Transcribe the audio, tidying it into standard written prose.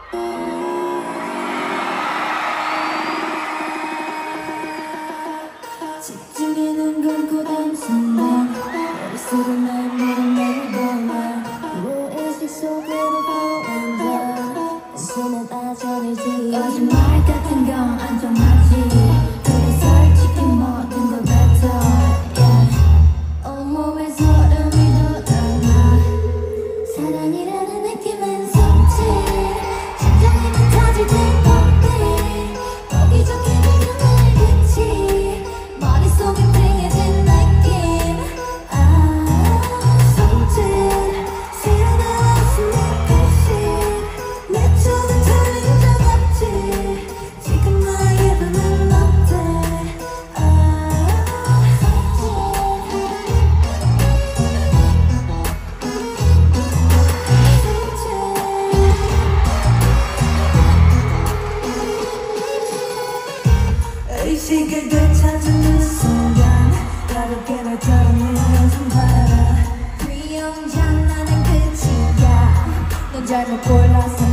집중이는 감고 단 순간 머릿속은 날 몰아내리더만 무의식 속으로 보인다 다시는 빠져들지 거짓말 같은 건 안정하지 그래 솔직히 모든 걸 뱉어 온몸에 소름이 돋아나 사랑이라는 느낌은 som지 심장이 터질 때 보기 좋게 되는 나의 끝이 머릿속에 팽해진 느낌 손짓 새어나와 숨막히시 내 춤은 틀린 적 없지 지금 나의 눈은 어때 의식을 되찾는 순간 가볍게 날 털어내는 손바람 귀여운 장난은 끝이야 넌 잘못 골랐어